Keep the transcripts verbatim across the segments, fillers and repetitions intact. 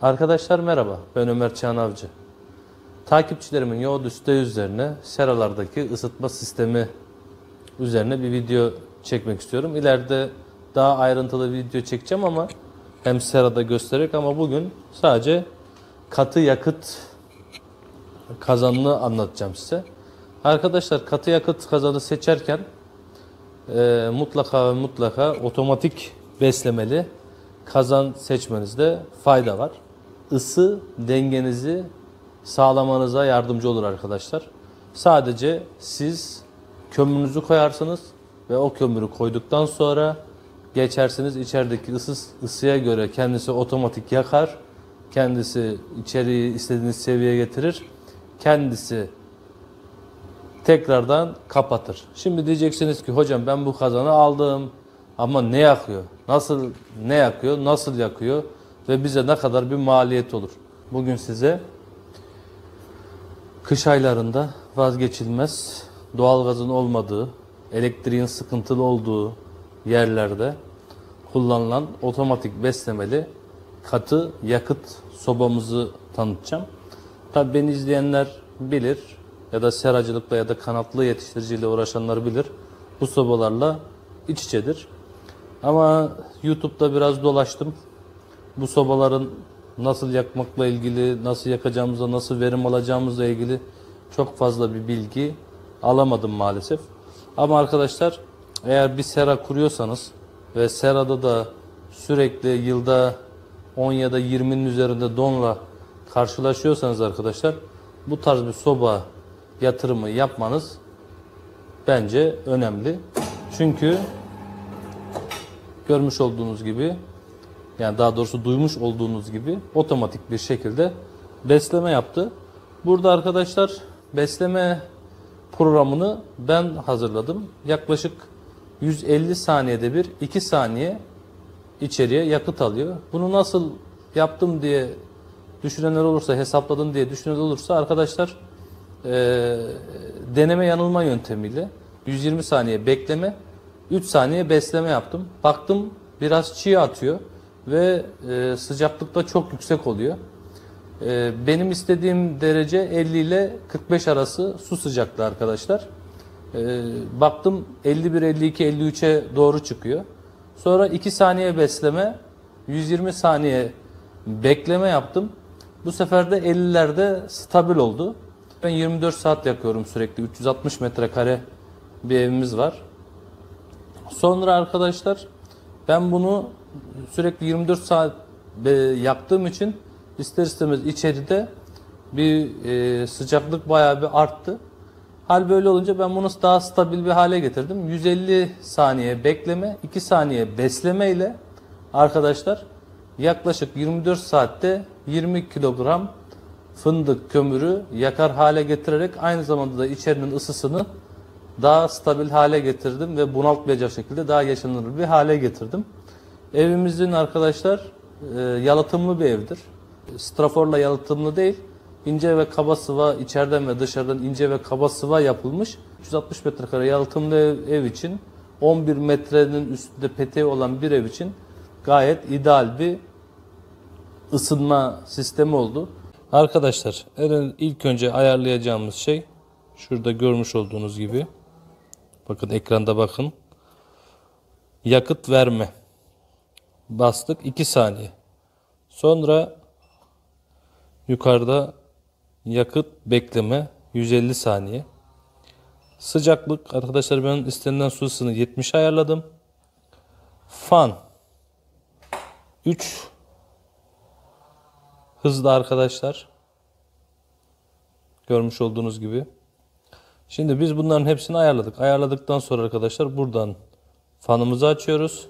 Arkadaşlar merhaba, ben Ömer Çağan Avcı. Takipçilerimin yoğun isteği üzerine seralardaki ısıtma sistemi üzerine bir video çekmek istiyorum. İleride daha ayrıntılı bir video çekeceğim ama hem serada göstererek ama bugün sadece katı yakıt kazanını anlatacağım size. Arkadaşlar katı yakıt kazanı seçerken e, mutlaka ve mutlaka otomatik beslemeli kazan seçmenizde fayda var. Isı dengenizi sağlamanıza yardımcı olur arkadaşlar. Sadece siz kömürünüzü koyarsınız ve o kömürü koyduktan sonra geçersiniz. İçerideki ısı, ısıya göre kendisi otomatik yakar. Kendisi içeriği istediğiniz seviyeye getirir. Kendisi tekrardan kapatır. Şimdi diyeceksiniz ki hocam ben bu kazanı aldım ama ne yakıyor? Nasıl ne yakıyor? Nasıl yakıyor? Ve bize ne kadar bir maliyet olur? Bugün size kış aylarında vazgeçilmez doğalgazın olmadığı, elektriğin sıkıntılı olduğu yerlerde kullanılan otomatik beslemeli katı yakıt sobamızı tanıtacağım. Tabii beni izleyenler bilir ya da seracılıkla ya da kanatlı yetiştiriciyle uğraşanlar bilir. Bu sobalarla iç içedir. Ama YouTube'da biraz dolaştım. Bu sobaların nasıl yakmakla ilgili, nasıl yakacağımızla, nasıl verim alacağımızla ilgili çok fazla bir bilgi alamadım maalesef. Ama arkadaşlar eğer bir sera kuruyorsanız ve serada da sürekli yılda on ya da yirminin üzerinde donla karşılaşıyorsanız arkadaşlar bu tarz bir soba yatırımı yapmanız bence önemli. Çünkü görmüş olduğunuz gibi, yani daha doğrusu duymuş olduğunuz gibi otomatik bir şekilde besleme yaptı. Burada arkadaşlar besleme programını ben hazırladım. Yaklaşık yüz elli saniyede bir iki saniye içeriye yakıt alıyor. Bunu nasıl yaptım diye düşünenler olursa, hesapladım diye düşünenler olursa arkadaşlar e, deneme yanılma yöntemiyle yüz yirmi saniye bekleme, üç saniye besleme yaptım. Baktım biraz çiğ atıyor ve e, sıcaklık da çok yüksek oluyor. E, benim istediğim derece elli ile kırk beş arası su sıcaklığı arkadaşlar. E, baktım elli bir, elli iki, elli üçe doğru çıkıyor. Sonra iki saniye besleme, yüz yirmi saniye bekleme yaptım. Bu sefer de ellilerde stabil oldu. Ben yirmi dört saat yakıyorum sürekli. üç yüz altmış metrekare bir evimiz var. Sonra arkadaşlar ben bunu sürekli yirmi dört saat yaktığım için ister istemez içeride bir e, sıcaklık bayağı bir arttı. Hal böyle olunca ben bunu daha stabil bir hale getirdim. yüz elli saniye bekleme, iki saniye besleme ile arkadaşlar yaklaşık yirmi dört saatte yirmi kilogram fındık kömürü yakar hale getirerek aynı zamanda da içerinin ısısını daha stabil hale getirdim ve bunaltmayacak şekilde daha yaşanılır bir hale getirdim. Evimizin arkadaşlar e, yalıtımlı bir evdir. Straforla yalıtımlı değil, ince ve kaba sıva içeriden ve dışarıdan ince ve kaba sıva yapılmış. üç yüz altmış metrekare yalıtımlı ev, ev için on bir metrenin üstünde peteği olan bir ev için gayet ideal bir ısınma sistemi oldu. Arkadaşlar ilk önce ayarlayacağımız şey şurada görmüş olduğunuz gibi. Bakın ekranda bakın. Yakıt verme. Bastık iki saniye. Sonra yukarıda yakıt bekleme yüz elli saniye. Sıcaklık arkadaşlar ben istenilen su ısısını yetmiş ayarladım. Fan üç hızlı arkadaşlar. Görmüş olduğunuz gibi. Şimdi biz bunların hepsini ayarladık. Ayarladıktan sonra arkadaşlar buradan fanımızı açıyoruz.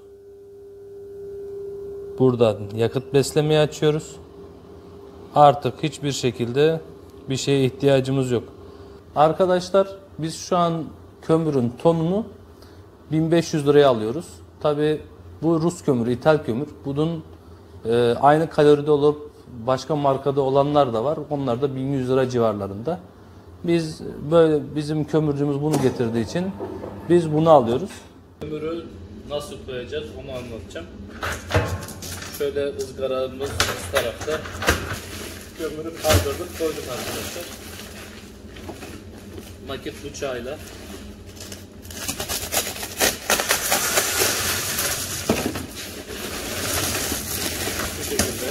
Buradan yakıt beslemeyi açıyoruz. Artık hiçbir şekilde bir şeye ihtiyacımız yok. Arkadaşlar biz şu an kömürün tonunu bin beş yüz liraya alıyoruz. Tabi bu Rus kömürü, ithal kömür. Bunun e, aynı kaloride olup başka markada olanlar da var. Onlar da bin yüz lira civarlarında. Biz böyle bizim kömürcümüz bunu getirdiği için biz bunu alıyoruz. Kömürü nasıl koyacağız onu anlatacağım. Şöyle ızgaramız üst tarafta. Kömürü kaldırdık, koyduk arkadaşlar. Makit bıçağıyla. Bu şekilde.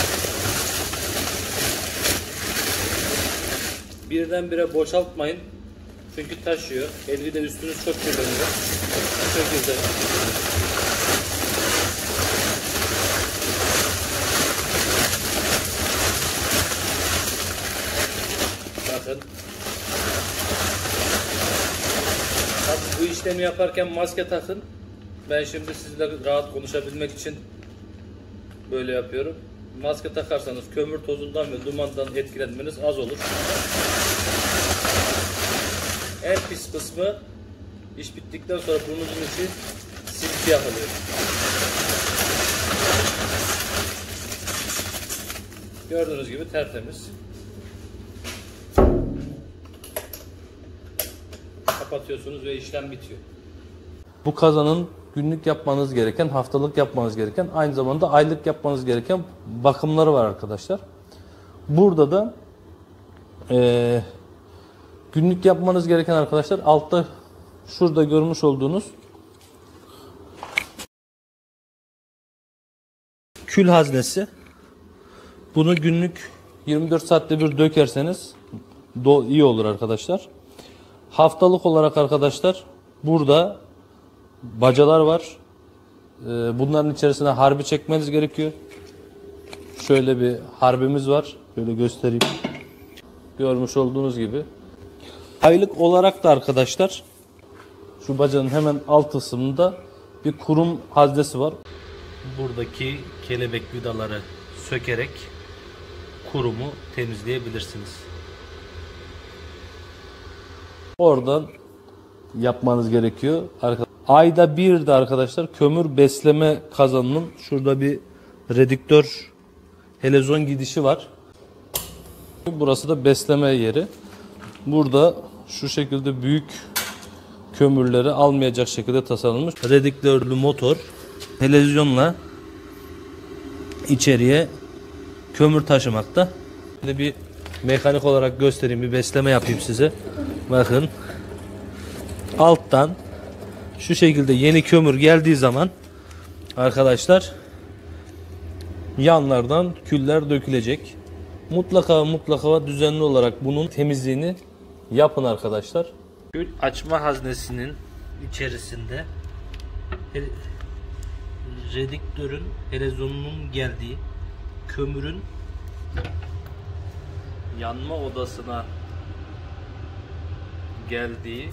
Birdenbire boşaltmayın. Çünkü taşıyor. Elvi de üstünüz çok kirleniyor. Bu şekilde. Bakın. Tabii bu işlemi yaparken maske takın. Ben şimdi sizle rahat konuşabilmek için böyle yapıyorum. Maske takarsanız kömür tozundan ve dumandan etkilenmeniz az olur. En pis kısmı iş bittikten sonra burnunuzun içi simsiyah oluyor. Gördüğünüz gibi tertemiz. Kapatıyorsunuz ve işlem bitiyor. Bu kazanın günlük yapmanız gereken, haftalık yapmanız gereken, aynı zamanda aylık yapmanız gereken bakımları var arkadaşlar. Burada da e, günlük yapmanız gereken arkadaşlar, altta şurada görmüş olduğunuz kül haznesi. Bunu günlük yirmi dört saatte bir dökerseniz iyi olur arkadaşlar. Haftalık olarak arkadaşlar burada bacalar var. Bunların içerisine harbi çekmeniz gerekiyor. Şöyle bir harbimiz var. Şöyle göstereyim. Görmüş olduğunuz gibi. Aylık olarak da arkadaşlar şu bacanın hemen alt kısmında bir kurum haznesi var. Buradaki kelebek vidaları sökerek kurumu temizleyebilirsiniz. Oradan yapmanız gerekiyor. Ayda bir de arkadaşlar kömür besleme kazanının şurada bir redüktör helezon gidişi var. Burası da besleme yeri. Burada şu şekilde büyük kömürleri almayacak şekilde tasarlanmış redüktörlü motor televizyonla içeriye kömür taşımakta. Şimdi bir mekanik olarak göstereyim, bir besleme yapayım size. Bakın. Alttan şu şekilde yeni kömür geldiği zaman arkadaşlar yanlardan küller dökülecek. Mutlaka mutlaka düzenli olarak bunun temizliğini yapın arkadaşlar. Kül açma haznesinin içerisinde redüktörün helezonunun geldiği kömürün yanma odasına geldiği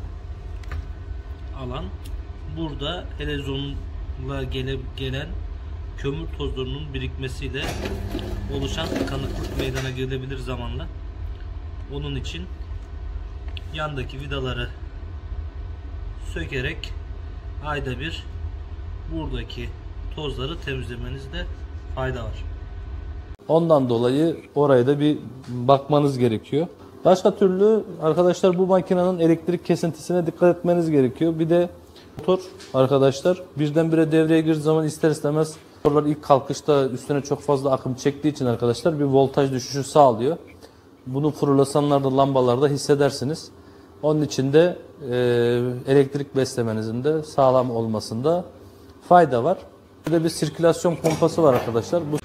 alan, burada helezonla gele, gelen kömür tozlarının birikmesiyle oluşan tıkanıklık meydana gelebilir zamanla. Onun için yandaki vidaları sökerek ayda bir buradaki tozları temizlemenizde fayda var. Ondan dolayı oraya da bir bakmanız gerekiyor. Başka türlü arkadaşlar bu makinenin elektrik kesintisine dikkat etmeniz gerekiyor. Bir de motor arkadaşlar birdenbire devreye girdiği zaman ister istemez motorlar ilk kalkışta üstüne çok fazla akım çektiği için arkadaşlar bir voltaj düşüşü sağlıyor. Bunu fluoresanlarda, lambalarda hissedersiniz. Onun için de e, elektrik beslemenizin de sağlam olmasında fayda var. Bir de bir sirkülasyon pompası var arkadaşlar. Bu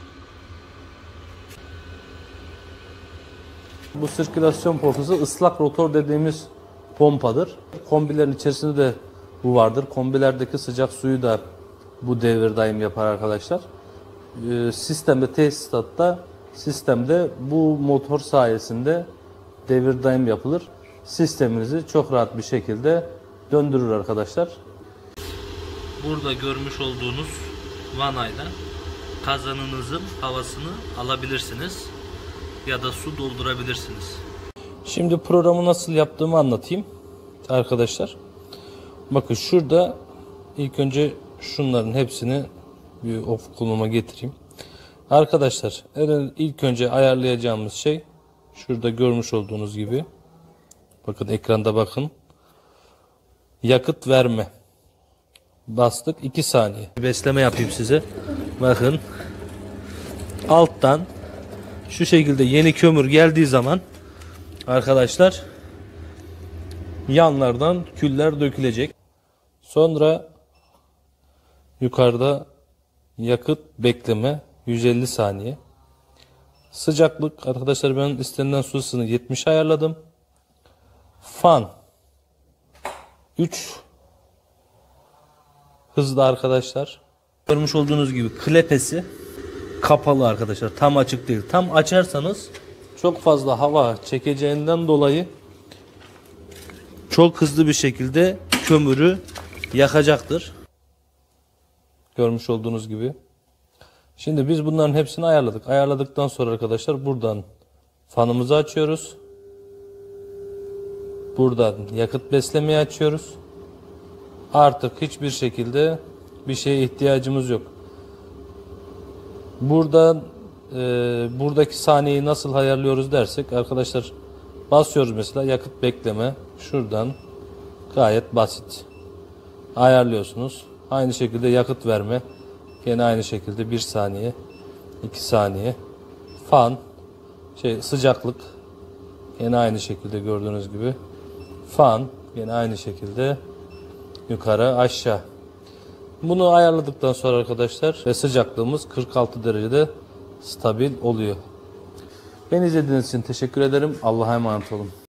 Bu sirkülasyon pompası ıslak rotor dediğimiz pompadır. Kombilerin içerisinde de bu vardır. Kombilerdeki sıcak suyu da bu devir daim yapar arkadaşlar. Ee, sistemde, tesisatta, sistemde bu motor sayesinde devir daim yapılır. Sisteminizi çok rahat bir şekilde döndürür arkadaşlar. Burada görmüş olduğunuz vanayla kazanınızın havasını alabilirsiniz ya da su doldurabilirsiniz. Şimdi programı nasıl yaptığımı anlatayım arkadaşlar. Bakın şurada ilk önce şunların hepsini bir off konuma getireyim. Arkadaşlar ilk önce ayarlayacağımız şey şurada görmüş olduğunuz gibi. Bakın ekranda bakın. Yakıt verme. bastık. iki saniye. Besleme yapayım size. Bakın. Alttan şu şekilde yeni kömür geldiği zaman arkadaşlar yanlardan küller dökülecek. Sonra yukarıda yakıt bekleme yüz elli saniye. Sıcaklık arkadaşlar ben istenilen su ısısını yetmişe ayarladım. Fan üç hızlı arkadaşlar. Görmüş olduğunuz gibi klepesi kapalı arkadaşlar. Tam açık değil. Tam açarsanız çok fazla hava çekeceğinden dolayı çok hızlı bir şekilde kömürü yakacaktır. Görmüş olduğunuz gibi. Şimdi biz bunların hepsini ayarladık. Ayarladıktan sonra arkadaşlar buradan fanımızı açıyoruz. Buradan yakıt beslemeyi açıyoruz. Artık hiçbir şekilde bir şeye ihtiyacımız yok. Buradan e, buradaki saniyeyi nasıl ayarlıyoruz dersek arkadaşlar basıyoruz mesela yakıt bekleme. Şuradan gayet basit ayarlıyorsunuz. Aynı şekilde yakıt verme. Yine aynı şekilde bir saniye, iki saniye. Fan, şey sıcaklık. Yine aynı şekilde gördüğünüz gibi. Fan, yine aynı şekilde yukarı aşağı. Bunu ayarladıktan sonra arkadaşlar ve sıcaklığımız kırk altı derecede stabil oluyor. Beni izlediğiniz için teşekkür ederim. Allah'a emanet olun.